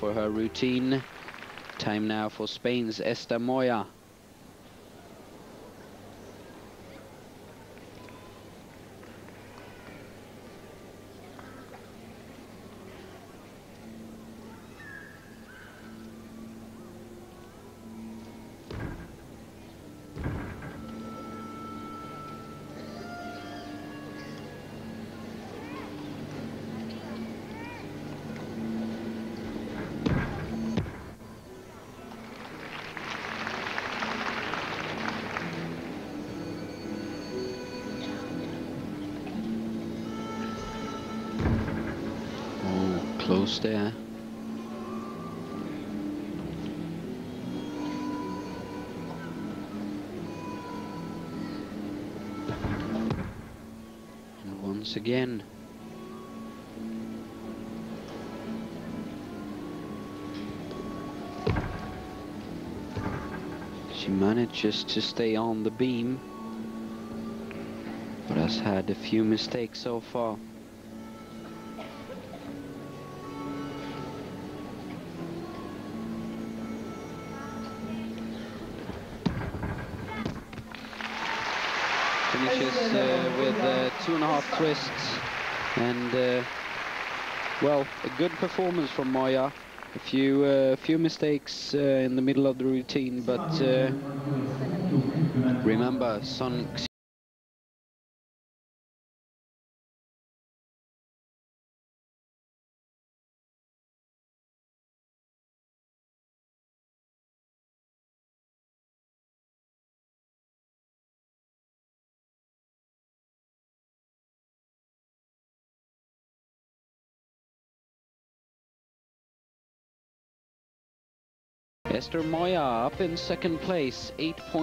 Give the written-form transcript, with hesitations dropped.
for her routine. Time now for Spain's Esther Moya. Close there. And once again. She manages to stay on the beam, but has had a few mistakes so far. Finishes with 2.5 twists, and well, a good performance from Moya. A few mistakes in the middle of the routine, but remember, Sun Esther Moya up in second place, 8 points.